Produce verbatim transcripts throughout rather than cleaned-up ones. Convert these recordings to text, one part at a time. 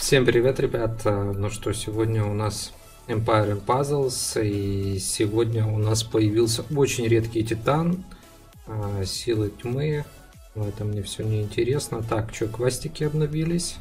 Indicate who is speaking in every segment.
Speaker 1: Всем привет, ребят! Ну что, сегодня у нас Empire Puzzles, и сегодня у нас появился очень редкий титан, силы тьмы. Но это мне все не интересно. Так, что, квестики обновились?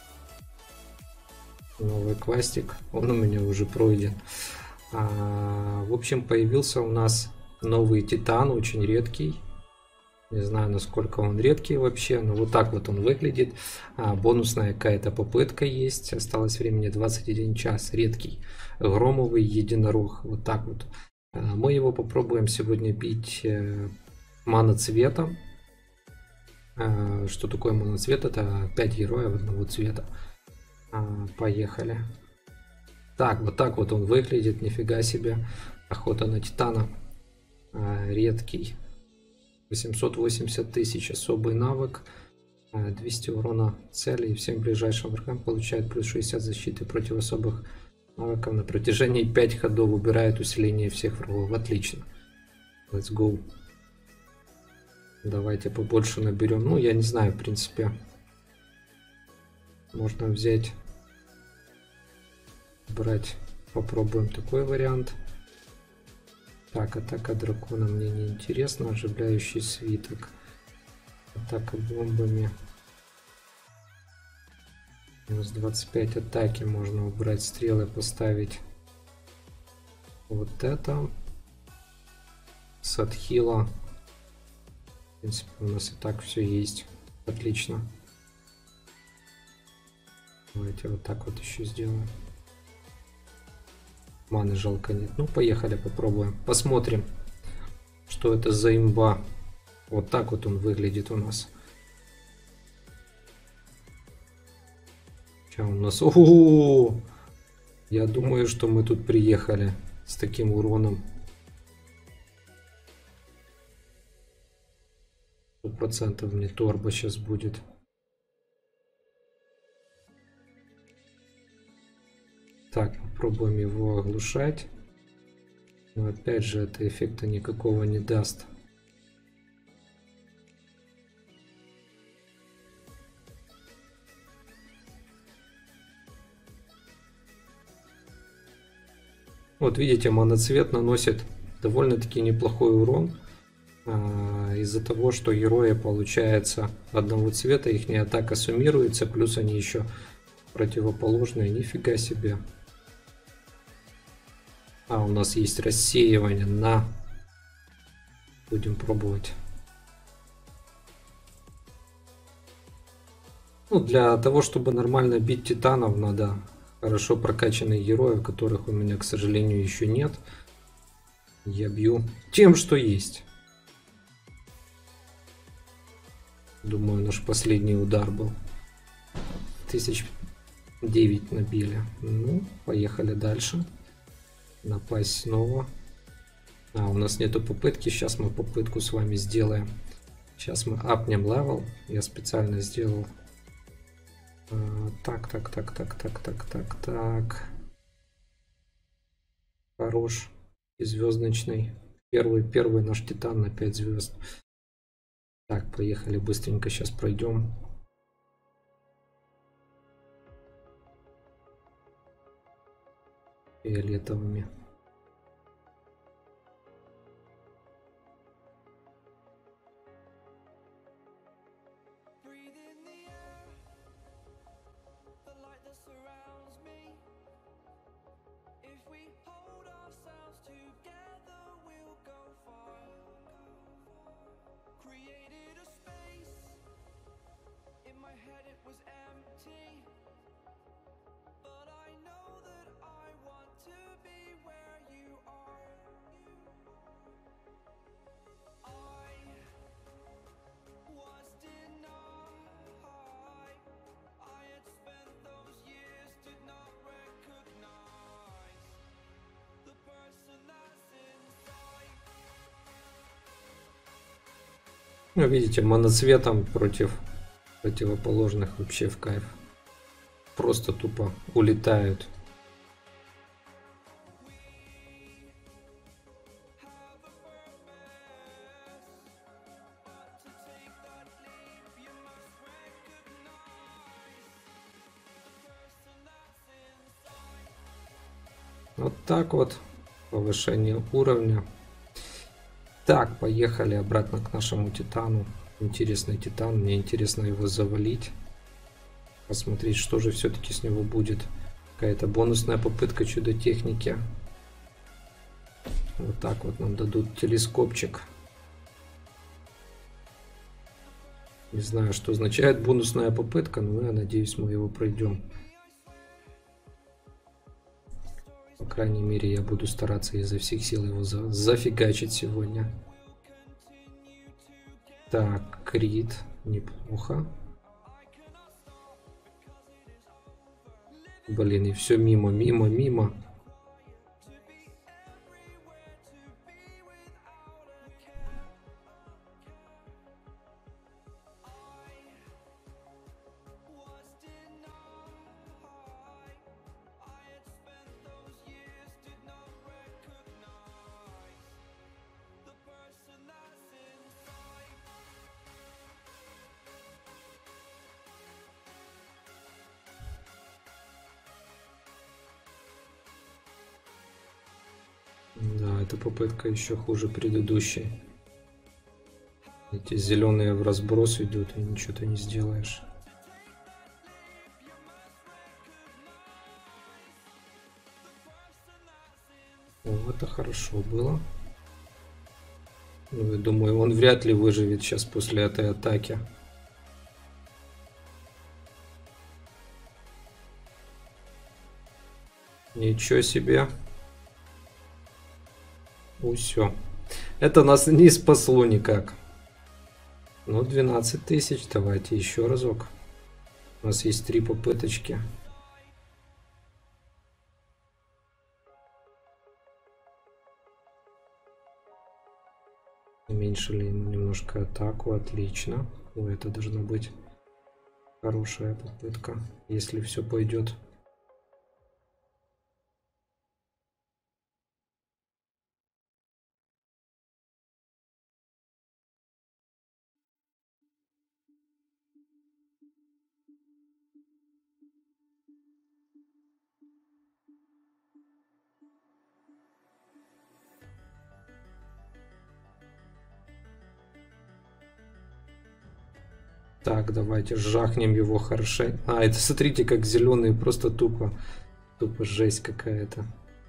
Speaker 1: Новый квестик, он у меня уже пройден. А, в общем, появился у нас новый титан, очень редкий. Не знаю, насколько он редкий вообще, но вот так вот он выглядит. А, бонусная какая-то попытка есть. Осталось времени двадцать один час. Редкий. Громовый единорог. Вот так вот. А, мы его попробуем сегодня бить э, моноцветом. А, что такое моноцвет? Это пять героев одного цвета. А, поехали. Так, вот так вот он выглядит. Нифига себе. Охота на титана. А, редкий. восемьсот восемьдесят тысяч, особый навык, двести урона цели, и всем ближайшим врагам получает плюс шестьдесят защиты против особых навыков на протяжении пяти ходов, убирает усиление всех врагов. Отлично. Let's go. Давайте побольше наберем. Ну, я не знаю, в принципе. Можно взять, брать, попробуем такой вариант. Так, атака дракона мне не интересно. Оживляющий свиток. Атака бомбами. Минус двадцать пять атаки. Можно убрать стрелы, поставить вот это. С отхила. В принципе, у нас и так все есть. Отлично. Давайте вот так вот еще сделаем. Маны жалко нет. Ну, поехали, попробуем. Посмотрим, что это за имба. Вот так вот он выглядит у нас. Сейчас у нас... О-о-о! Я думаю, что мы тут приехали с таким уроном. Сто процентов мне торба сейчас будет. Так, попробуем его оглушать. Но опять же, это эффекта никакого не даст. Вот видите, моноцвет наносит довольно-таки неплохой урон. Из-за того, что герои, получается, одного цвета, их атака суммируется, плюс они еще противоположные. Нифига себе. А, у нас есть рассеивание на... Будем пробовать. Ну, для того, чтобы нормально бить титанов, надо хорошо прокачанных героев, которых у меня, к сожалению, еще нет. Я бью тем, что есть. Думаю, наш последний удар был. Тысяч девять набили. Ну, поехали дальше. Напасть снова. А, у нас нету попытки. Сейчас мы попытку с вами сделаем. Сейчас мы апнем левел. Я специально сделал. А, так, так, так, так, так, так, так, так. Хорош. И звездочный. Первый, первый наш титан на пять звезд. Так, поехали быстренько. Сейчас пройдем. Фиолетовыми. Ну, видите, моноцветом против противоположных вообще в кайф. Просто тупо улетают. Вот так вот. Повышение уровня. Так, поехали обратно к нашему титану. Интересный титан. Мне интересно его завалить. Посмотреть, что же все-таки с него будет. Какая-то бонусная попытка чудо-техники. Вот так вот нам дадут телескопчик. Не знаю, что означает бонусная попытка, но я надеюсь, мы его пройдем. По крайней мере, я буду стараться изо всех сил его за зафигачить сегодня. Так, крит. Неплохо. Блин, и все мимо, мимо, мимо. Да, эта попытка еще хуже предыдущей. Эти зеленые в разброс идут, и ничего ты не сделаешь. О, это хорошо было. Ну, я думаю, он вряд ли выживет сейчас после этой атаки. Ничего себе. Все. Это нас не спасло никак. Ну, двенадцать тысяч. Давайте еще разок. У нас есть три попыточки. Уменьшили ему немножко атаку. Отлично. О, это должна быть хорошая попытка, если все пойдет. Так, давайте жахнем его хорошо. А, это смотрите, как зеленые, просто тупо. Тупо жесть какая-то.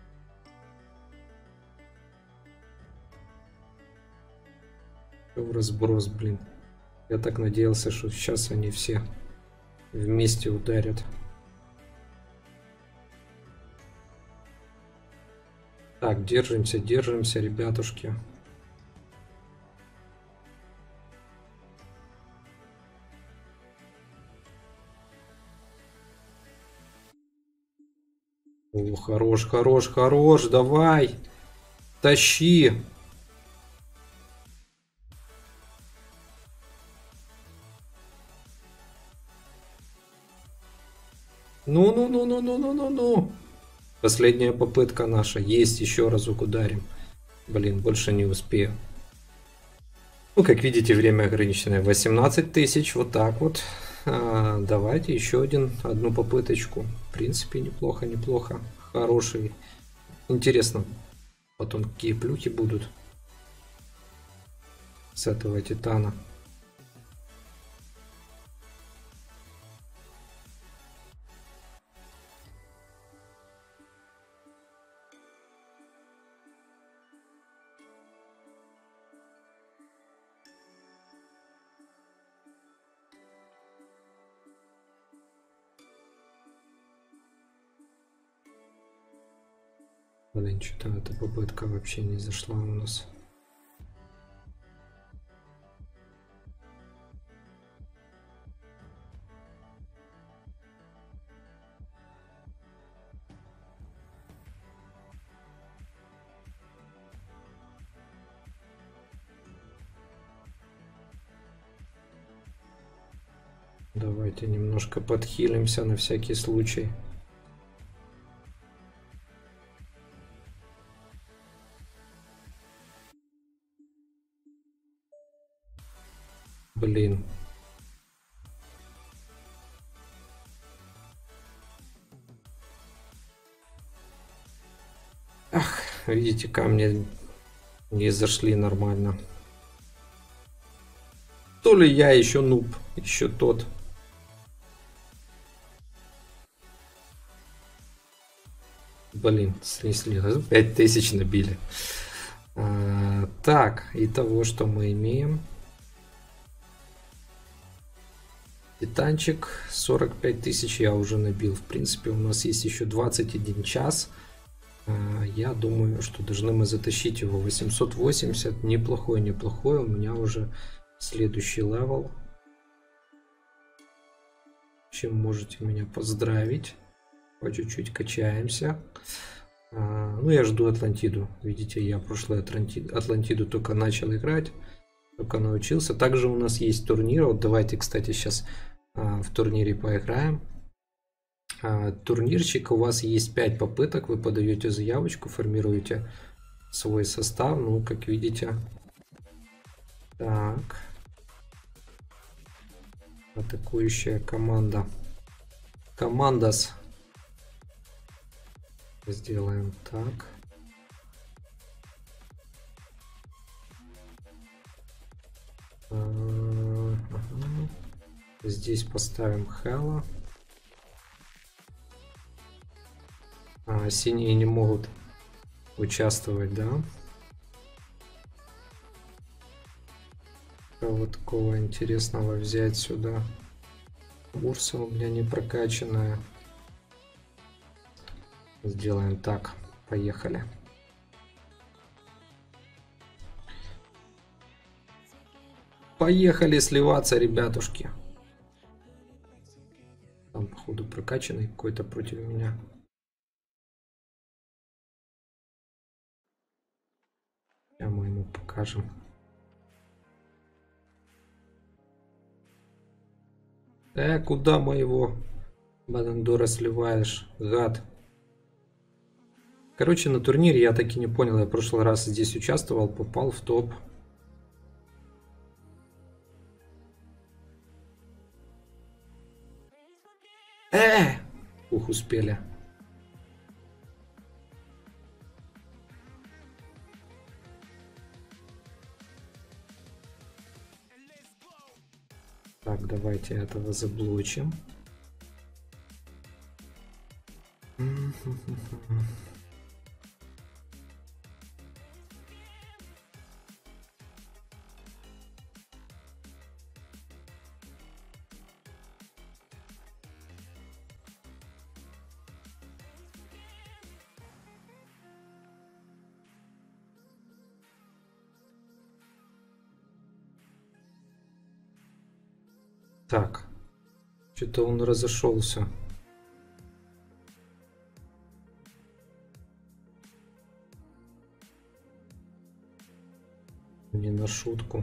Speaker 1: В разброс, блин. Я так надеялся, что сейчас они все вместе ударят. Так, держимся, держимся, ребятушки. О, хорош, хорош, хорош, давай. Тащи. Ну-ну-ну-ну-ну-ну-ну-ну. Последняя попытка наша. Есть, еще разок ударим. Блин, больше не успею. Ну, как видите, время ограниченное. восемнадцать тысяч, вот так вот. А, давайте еще один, одну попыточку. В принципе, неплохо, неплохо. Хороший. Интересно, потом какие плюхи будут с этого титана. Блин, что-то эта попытка вообще не зашла у нас. Давайте немножко подхилимся на всякий случай. Блин. видите, камни не зашли нормально. То ли я еще нуб, еще тот. Блин, снесли. пять тысяч набили. А, так, итого, что мы имеем? Титанчик сорок пять тысяч я уже набил. В принципе, у нас есть еще двадцать один час. А, я думаю, что должны мы затащить его. восемьсот восемьдесят. Неплохой, неплохой. У меня уже следующий левел. Чем можете меня поздравить. По чуть-чуть качаемся. А, ну, я жду Атлантиду. Видите, я прошлый Атлантиду, Атлантиду только начал играть. Только научился. Также у нас есть турнир. Вот давайте, кстати, сейчас а, в турнире поиграем. А, турнирчик. У вас есть пять попыток. Вы подаете заявочку, формируете свой состав. Ну, как видите. Так. Атакующая команда. Командас. Сделаем так. Ага. Здесь поставим Хэлла. А, синие не могут участвовать, да? Кого такого интересного взять сюда? Урса у меня не прокачанная. Сделаем так. Поехали. Поехали сливаться, ребятушки. Там, походу, прокачанный какой-то против меня. Сейчас мы ему покажем. Э, куда моего Бадандора сливаешь, гад? Короче, на турнире я так и не понял. Я в прошлый раз здесь участвовал, попал в топ. Э! Ух, успели. Так, давайте этого заблочим. Так, что-то он разошелся. Не на шутку.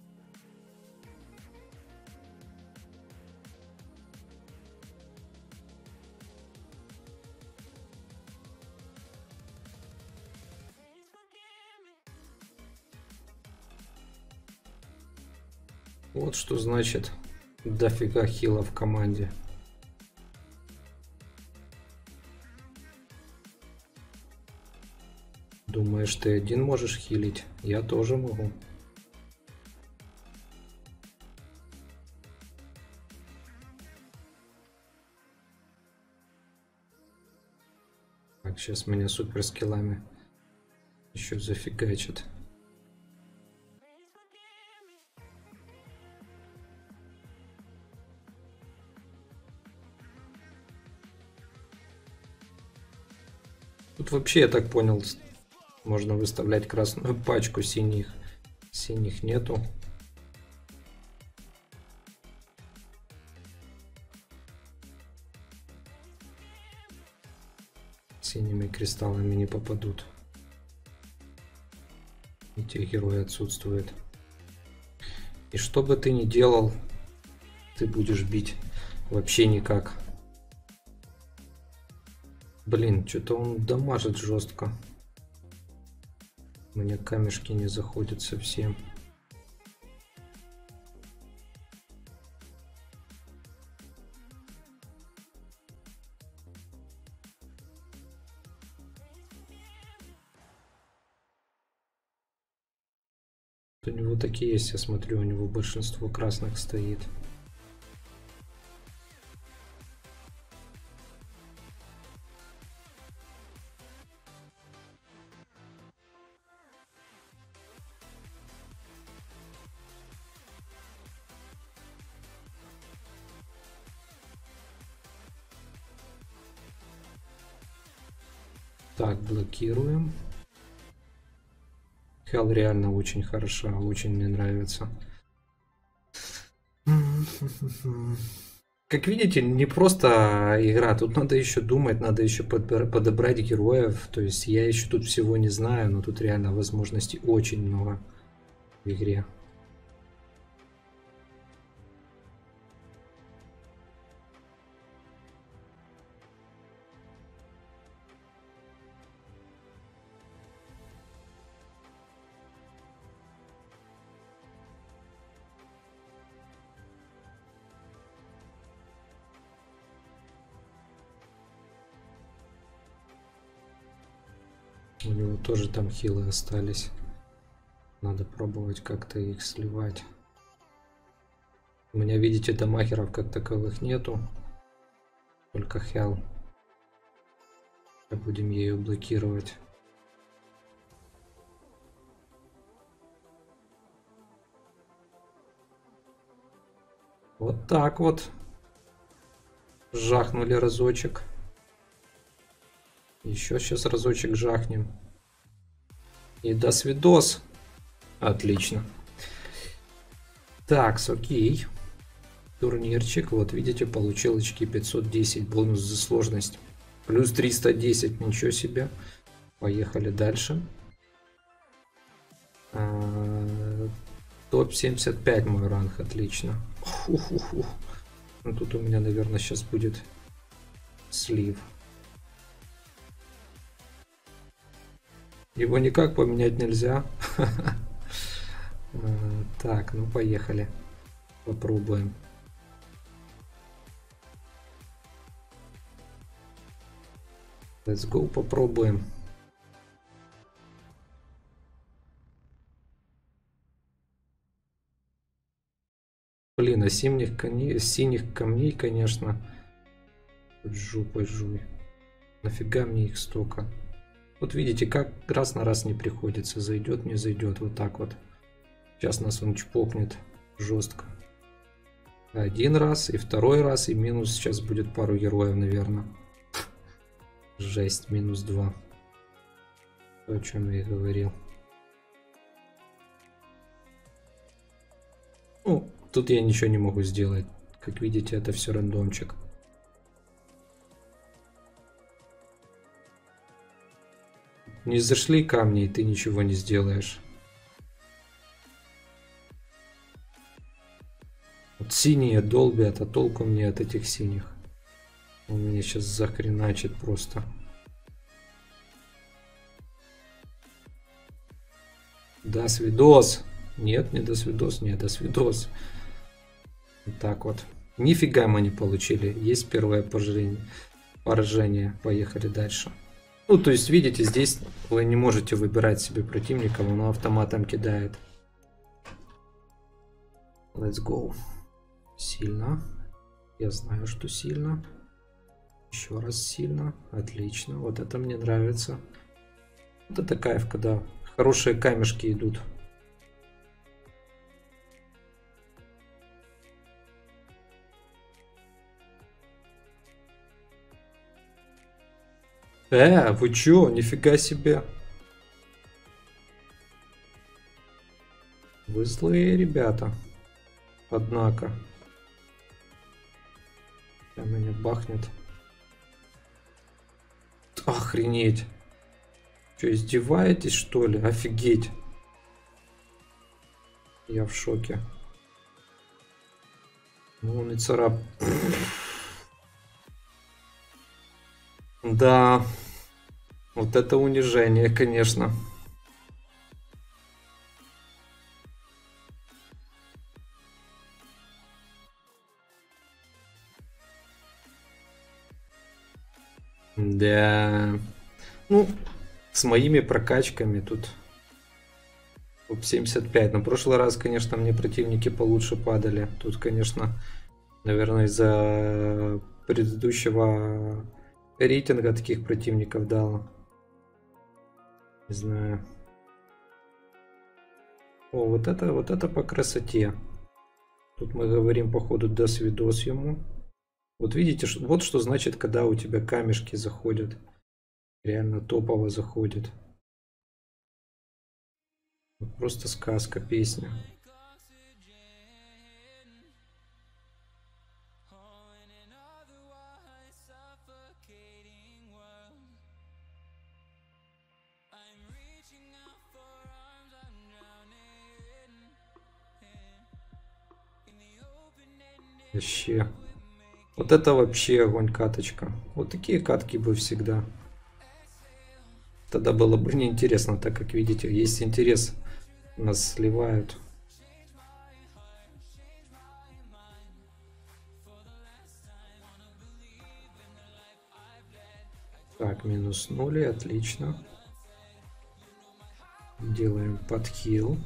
Speaker 1: Вот что значит дофига хила в команде. Думаешь, ты один можешь хилить? Я тоже могу. Так, сейчас меня супер скиллами еще зафигачит. Тут вообще, я так понял, можно выставлять красную пачку, синих. Синих нету. Синими кристаллами не попадут. Эти герои отсутствуют. И что бы ты ни делал, ты будешь бить вообще никак. Блин, что-то он дамажит жестко. Мне камешки не заходят совсем. У него такие есть, я смотрю, у него большинство красных стоит. Так, блокируем. Хел реально очень хороша, очень мне нравится. Как видите, не просто игра, тут надо еще думать, надо еще подобрать героев. То есть я еще тут всего не знаю, но тут реально возможностей очень много в игре. У него тоже там хилы остались. Надо пробовать как-то их сливать. У меня, видите, дамагеров как таковых нету. Только хел. Будем ее блокировать. Вот так вот. Жахнули разочек. Еще сейчас разочек жахнем. И до свидос. Отлично. Так, окей. Турнирчик. Вот видите, получил очки пятьсот десять. Бонус за сложность. Плюс триста десять. Ничего себе. Поехали дальше. А, топ семьдесят пять мой ранг. Отлично. Фу-фу-фу. Ну, тут у меня, наверное, сейчас будет слив. Его никак поменять нельзя. Так, ну поехали. Попробуем. Let's go, попробуем. Блин, а синих, коней, синих камней, конечно, жопой жуй. Нафига мне их столько? Вот видите, как раз на раз не приходится. Зайдет, не зайдет. Вот так вот. Сейчас нас он чпокнет жестко. Один раз, и второй раз, и минус. Сейчас будет пару героев, наверное. Жесть, минус два. То, о чем я и говорил. Ну, тут я ничего не могу сделать. Как видите, это все рандомчик. Не зашли камни, и ты ничего не сделаешь. Вот синие долбят, а толку мне от этих синих. Он меня сейчас захреначит просто. До свидос. Нет, не до свидос, не до свидос. Вот так вот. Нифига мы не получили. Есть первое поражение. Поражение. Поехали дальше. Ну, то есть, видите, здесь вы не можете выбирать себе противника, он автоматом кидает. Let's go. Сильно. Я знаю, что сильно. Еще раз сильно. Отлично. Вот это мне нравится. Вот это кайф, когда хорошие камешки идут. Э, вы чё? Нифига себе. Вы злые ребята. Однако. Там меня бахнет. Охренеть. Что, издеваетесь, что ли? Офигеть. Я в шоке. Ну, он и царап. Да. Вот это унижение, конечно. Да. Ну, с моими прокачками тут Топ семьдесят пять. На прошлый раз, конечно, мне противники получше падали. Тут, конечно, наверное, из-за предыдущего рейтинга таких противников дало. Не знаю. О, вот это, вот это по красоте. Тут мы говорим, походу, до свидос ему. Вот видите, вот что значит, когда у тебя камешки заходят. Реально топово заходит. Вот просто сказка, песня. Вообще. Вот это вообще огонь каточка. Вот такие катки бы всегда. Тогда было бы неинтересно, так как видите, есть интерес. Нас сливают. Так, минус ноль, отлично. Делаем подхил.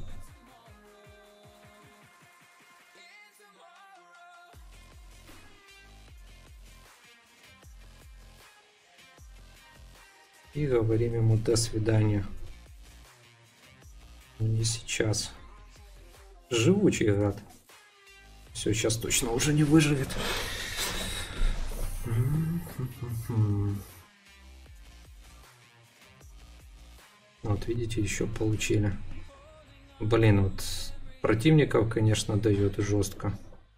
Speaker 1: И говорим ему до свидания. Не сейчас. Живучий гад. Все, сейчас точно уже не выживет. Вот видите, еще получили. Блин, вот противников, конечно, дает жестко.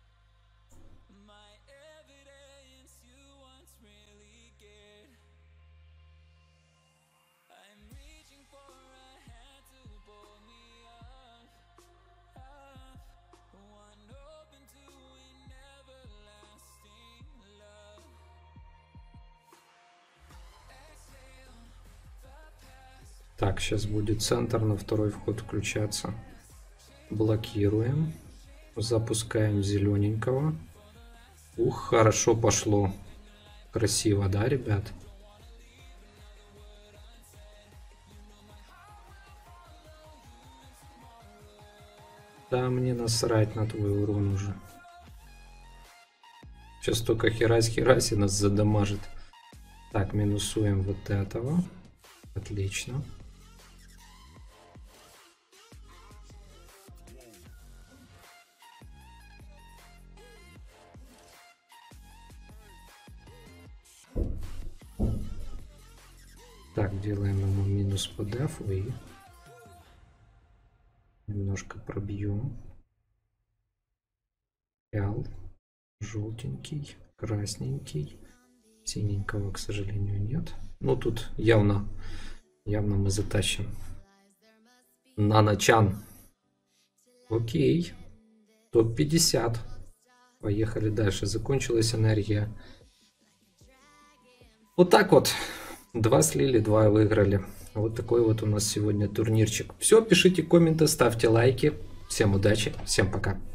Speaker 1: Так, сейчас будет центр на второй вход включаться. Блокируем. Запускаем зелененького. Ух, хорошо пошло. Красиво, да, ребят? Да, мне насрать на твой урон уже. Сейчас только херась-херась и нас задамажит. Так, минусуем вот этого. Отлично. Так, делаем ему минус по дефу и немножко пробьем. Фиал, желтенький, красненький, синенького, к сожалению, нет. Ну тут явно, явно мы затащим. Наночан. Окей. топ пятьдесят. Поехали дальше. Закончилась энергия. Вот так вот. Два слили, два выиграли. Вот такой вот у нас сегодня турнирчик. Все, пишите комменты, ставьте лайки. Всем удачи, всем пока.